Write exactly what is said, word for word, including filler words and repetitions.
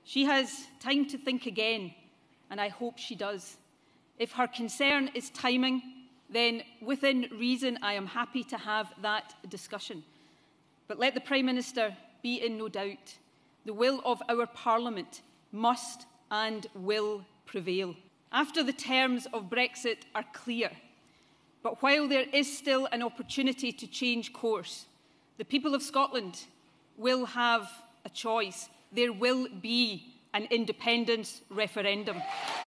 She has time to think again, and I hope she does. If her concern is timing, then within reason I am happy to have that discussion. But let the Prime Minister be in no doubt. The will of our Parliament must and will prevail. After the terms of Brexit are clear, but while there is still an opportunity to change course, the people of Scotland will have a choice. There will be an independence referendum.